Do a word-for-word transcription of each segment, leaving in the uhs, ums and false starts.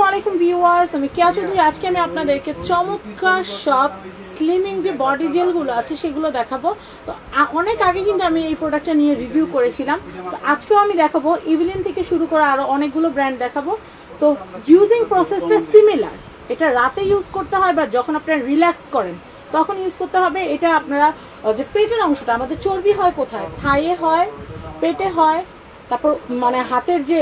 আলাইকুম ভিউয়ার্স, আমি কেয়া চৌধুরী। আজকে আমি আপনাদেরকে চমৎকার সব স্লিমিং যে বডি জেলগুলো আছে সেগুলো দেখাবো। তো অনেক আগে কিন্তু আমি এই প্রোডাক্টটা নিয়ে রিভিউ করেছিলাম। তো আজকেও আমি দেখাবো, ইভলিন থেকে শুরু করে আরও অনেকগুলো ব্র্যান্ড দেখাবো। তো ইউজিং প্রসেসটা সিমিলার। এটা রাতে ইউজ করতে হয় বা যখন আপনারা রিল্যাক্স করেন তখন ইউজ করতে হবে। এটা আপনারা যে পেটের অংশটা, আমাদের চর্বি হয় কোথায়, থাইয়ে হয়, পেটে হয়, তারপর মানে হাতের যে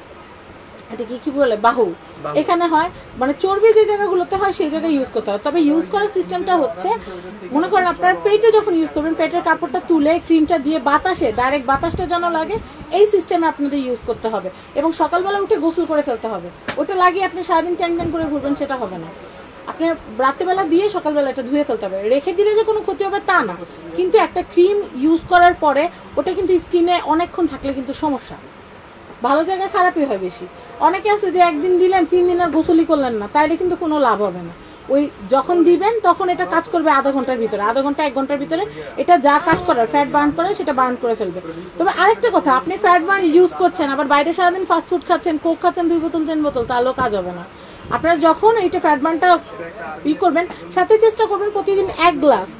এটা কি কি বলে বাহু, এখানে হয়, মানে চর্বি যে জায়গাগুলোতে হয় সেই জায়গায় ইউজ করতে হয়। তবে ইউজ করার সিস্টেমটা হচ্ছে, মনে করেন আপনার পেটে যখন ইউজ করবেন, পেটের কাপড়টা তুলে ক্রিমটা দিয়ে বাতাসে ডাইরেক্ট বাতাসটা যেন লাগে এই সিস্টেমে আপনাদের ইউজ করতে হবে। এবং সকালবেলা উঠে গোসল করে ফেলতে হবে। ওটা লাগিয়ে আপনি সারাদিন ট্যাং ট্যাং করে ঘুরবেন, সেটা হবে না। আপনি রাত্রেবেলা দিয়ে সকালবেলা এটা ধুয়ে ফেলতে হবে। রেখে দিলে যে কোনো ক্ষতি হবে তা না, কিন্তু একটা ক্রিম ইউজ করার পরে ওটা কিন্তু স্কিনে অনেকক্ষণ থাকলে কিন্তু সমস্যা, ভালো জায়গায় খারাপই হয় বেশি। অনেকে আছে যে একদিন দিলেন, তিন দিন আর গোসলই করলেন না, তাইলে কিন্তু কোনো লাভ হবে না। ওই যখন দিবেন তখন এটা কাজ করবে আধা ঘন্টার ভিতরে, আধা ঘন্টা এক ঘন্টার ভিতরে এটা যা কাজ করার, ফ্যাট বার্ন করে সেটা বার্ন করে ফেলবে। তবে আরেকটা কথা, আপনি ফ্যাট বার্ন ইউজ করছেন, আবার বাইরে সারাদিন ফাস্টফুড খাচ্ছেন, কোক খাচ্ছেন দুই বোতল তিন বোতল, তাহলেও কাজ হবে না। আপনারা যখন এইটা ফ্যাট বার্নটা ই করবেন, সাথে চেষ্টা করবেন প্রতিদিন এক গ্লাস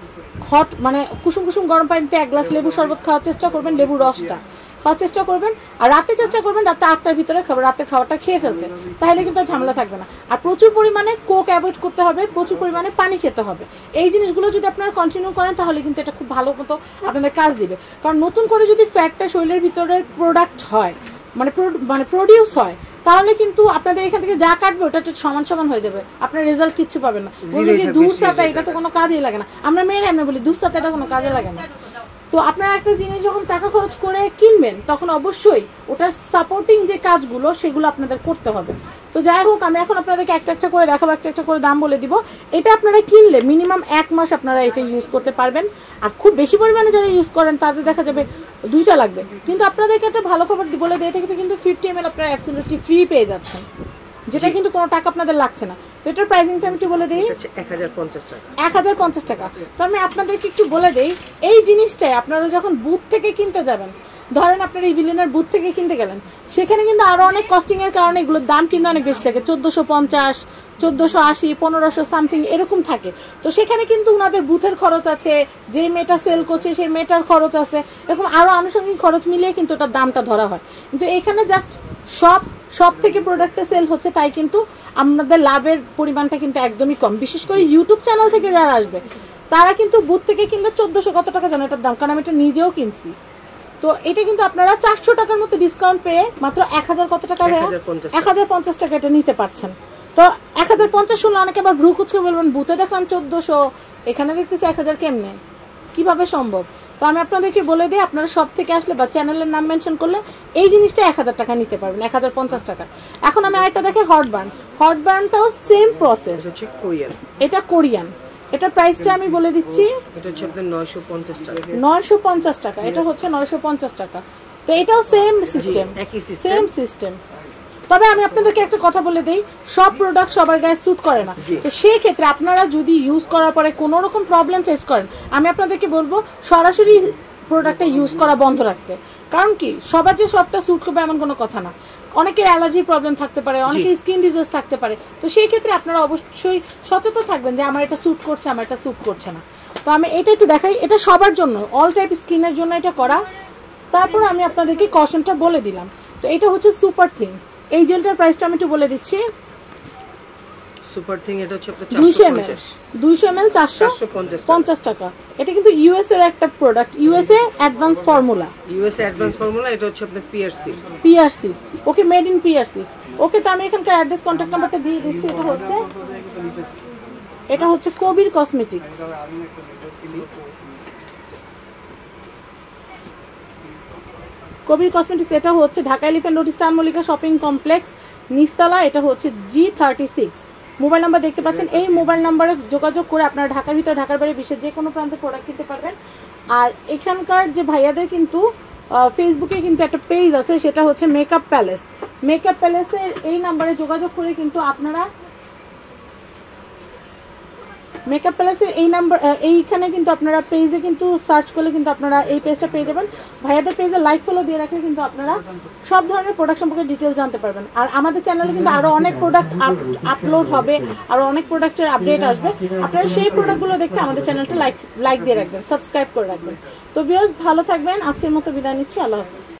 হট মানে কুসুম কুসুম গরম পানিতে এক গ্লাস লেবু শরবত খাওয়ার চেষ্টা করবেন, লেবু রসটা খাওয়ার চেষ্টা করবেন। আর রাতে চেষ্টা করবেন রাতে আটটার ভিতরে খাবার, রাতের খাবারটা খেয়ে ফেলতে, তাহলে কিন্তু আর ঝামেলা থাকবে না। আর প্রচুর পরিমাণে কোক অ্যাভয়েড করতে হবে, প্রচুর পরিমাণে পানি খেতে হবে। এই জিনিসগুলো যদি আপনারা কন্টিনিউ করেন তাহলে কিন্তু এটা খুব ভালো মতো আপনাদের কাজ দিবে। কারণ নতুন করে যদি ফ্যাটটা শরীরের ভিতরে প্রোডাক্ট হয়, মানে মানে প্রডিউস হয়, তাহলে কিন্তু আপনাদের এখান থেকে যা কাটবে ওটা একটু সমান সমান হয়ে যাবে, আপনার রেজাল্ট কিচ্ছু পাবেন না। দূর সাথে এটা তো কোনো কাজেই লাগে না। আমরা মেয়েরা এমনি বলি দূর সাথে এটা কোনো কাজে লাগে না। তো আপনারা একটা জিনিস যখন টাকা খরচ করে কিনবেন তখন অবশ্যই ওটার সাপোর্টিং যে কাজগুলো সেগুলো আপনাদের করতে হবে। তো যাই হোক, আমি এখন আপনাদেরকে একটা একটা করে দেখাবো, একটা একটা করে দাম বলে দিব। এটা আপনারা কিনলে মিনিমাম এক মাস আপনারা এটা ইউজ করতে পারবেন। আর খুব বেশি পরিমাণে যারা ইউজ করেন তাদের দেখা যাবে দুইটা লাগবে। কিন্তু আপনাদেরকে একটা ভালো খবর বলে দেয়, এটা কিন্তু ফিফটি এম এল আপনারা অ্যাবসলিউটলি ফ্রি পেয়ে যাচ্ছেন, যেটা কিন্তু কোনো টাকা আপনাদের লাগছে না। তো এটার প্রাইসিংটা আমি একটু বলে দিই, এক হাজার পঞ্চাশ টাকা এক হাজার পঞ্চাশ টাকা। তো আমি আপনাদেরকে একটু বলে দিই, এই জিনিসটাই আপনারা যখন বুথ থেকে কিনতে যাবেন, ধরেন আপনারা ইভিলিনের বুথ থেকে কিনতে গেলেন, সেখানে কিন্তু আরও অনেক কস্টিংয়ের কারণে এগুলোর দাম কিন্তু অনেক বেশি থাকে, চোদ্দোশো পঞ্চাশ, চোদ্দোশো আশি, পনেরোশো সামথিং এরকম থাকে। তো সেখানে কিন্তু ওনাদের বুথের খরচ আছে, যে মেয়েটা সেল করছে সেই মেয়েটার খরচ আছে, এরকম আরও আনুষঙ্গিক খরচ মিলিয়ে কিন্তু ওটার দামটা ধরা হয়। কিন্তু এখানে জাস্ট সব সব থেকে প্রোডাক্টটা সেল হচ্ছে, তাই কিন্তু আপনাদের লাভের পরিমাণটা কিন্তু একদমই কম। বিশেষ করে ইউটিউব চ্যানেল থেকে যারা আসবে তারা কিন্তু বুথ থেকে কিনলে চোদ্দোশো কত টাকা জানো এটার দাম, কারণ আমি এটা নিজেও কিনছি। তো এটা কিন্তু আপনারা চারশো টাকার মতো ডিসকাউন্ট পেয়ে মাত্র এক হাজার কত টাকা, এক হাজার পঞ্চাশ টাকা এটা নিতে পারছেন। তো এক হাজার পঞ্চাশ শুনলে অনেকে আবার ভ্রু কুচকে বলবেন, বুথে দেখলাম চোদ্দোশো, এখানে দেখতেছি এক হাজার, কেমনে কিভাবে সম্ভব? তো আমি আপনাদেরকে বলে দিই, আপনারা সব থেকে আসলে বা চ্যানেলের নাম মেনশন করলে এই জিনিসটা এক হাজার টাকা নিতে পারবেন, এক হাজার পঞ্চাশ টাকা। এখন আমি আরেকটা দেখে হট বার্ন, হট বার্নটাও সেম প্রসেস, এটা কোরিয়ান। এটার প্রাইসটা আমি বলে দিচ্ছি, এটা হচ্ছে আপনার নয়শো পঞ্চাশ টাকা, নয়শো পঞ্চাশ টাকা, এটা হচ্ছে নয়শো পঞ্চাশ টাকা। তো এটাও সেম সিস্টেম, সেম সিস্টেম। তবে আমি আপনাদেরকে একটা কথা বলে দিই, সব প্রোডাক্ট সবার গায়ে স্যুট করে না। তো সেই ক্ষেত্রে আপনারা যদি ইউজ করার পরে কোনো রকম প্রবলেম ফেস করেন, আমি আপনাদেরকে বলবো সরাসরি প্রোডাক্টটা ইউজ করা বন্ধ রাখতে। কারণ কি, সবার যে সবটা স্যুট করবে এমন কোনো কথা না। অনেকের অ্যালার্জি প্রবলেম থাকতে পারে, অনেকের স্কিন ডিজিজ থাকতে পারে। তো সেই ক্ষেত্রে আপনারা অবশ্যই সচেতন থাকবেন যে আমার এটা স্যুট করছে, আমার এটা স্যুট করছে না। তো আমি এটা একটু দেখাই, এটা সবার জন্য, অল টাইপ স্কিনের জন্য এটা করা। তারপর আমি আপনাদেরকে কশনটা বলে দিলাম। তো এটা হচ্ছে সুপার থিন, এই জেলটার প্রাইসটা আমি একটু বলে দিচ্ছি। সুপার থিং এটা হচ্ছে আপনার দুইশো এম এল, দুইশো এম এল চারশো পঞ্চাশ টাকা। এটা কিন্তু ইউএস এর একটা product, USA advance formula, USA advance formula. এটা হচ্ছে আপনার PRC, PRC, okay, made in PRC. Okay, তো আমি এখানকার অ্যাড্রেস কন্ট্যাক্ট নাম্বারটা দিয়ে দিচ্ছি। এটা হচ্ছে এটা হচ্ছে কবির কসমেটিক্স। কবির কসমেটিক্স, এটা হচ্ছে Dhaka Elephant Road, Star Mallika Shopping Complex, নিচতলা। এটা হচ্ছে G thirty six. Mobile number দেখতে পাচ্ছেন, এই মোবাইল নাম্বারে যোগাযোগ করে আপনারা ঢাকার ভিতরে, ঢাকার বাইরে, বিশ্বের যে কোনো প্রান্তে প্রোডাক্ট কিনতে পারবেন। আর এখানকার যে ভাইয়াদের কিন্তু ফেসবুকে কিন্তু একটা পেজ আছে, সেটা হচ্ছে মেকআপ প্যালেস। মেকআপ প্যালেসের এই নাম্বারে যোগাযোগ করে কিন্তু আপনারা মেকআপ প্যালেসের এই নাম্বার এইখানে কিন্তু আপনারা পেজে কিন্তু সার্চ করলে কিন্তু আপনারা এই পেজটা পেয়ে যাবেন। ভাইয়াদের পেজে লাইক ফলো দিয়ে রাখলে কিন্তু আপনারা সব ধরনের প্রোডাক্ট সম্পর্কে ডিটেল জানতে পারবেন। আর আমাদের চ্যানেলে কিন্তু আরও অনেক প্রোডাক্ট আপলোড হবে, আরও অনেক প্রোডাক্টের আপডেট আসবে। আপনারা সেই প্রোডাক্টগুলো দেখতে আমাদের চ্যানেলটা লাইক লাইক দিয়ে রাখবেন, সাবস্ক্রাইব করে রাখবেন। তো ভিউয়ার্স ভালো থাকবেন, আজকের মতো বিদায় নিচ্ছি, আল্লাহ হাফিজ।